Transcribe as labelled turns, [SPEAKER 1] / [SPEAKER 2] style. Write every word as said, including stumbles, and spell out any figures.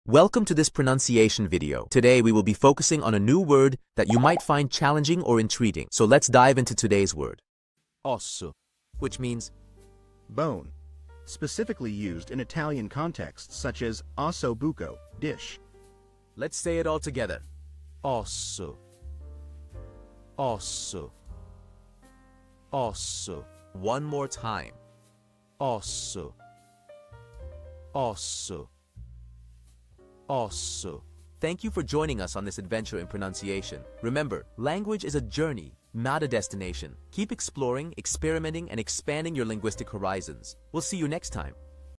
[SPEAKER 1] Welcome to this pronunciation video. Today we will be focusing on a new word that you might find challenging or intriguing. So let's dive into today's word. Osso, which means
[SPEAKER 2] bone, specifically used in Italian contexts such as osso buco, dish.
[SPEAKER 1] Let's say it all together. Osso. Osso. Osso. One more time. Osso. Osso. Osso. Thank you for joining us on this adventure in pronunciation. Remember, language is a journey, not a destination. Keep exploring, experimenting, and expanding your linguistic horizons. We'll see you next time.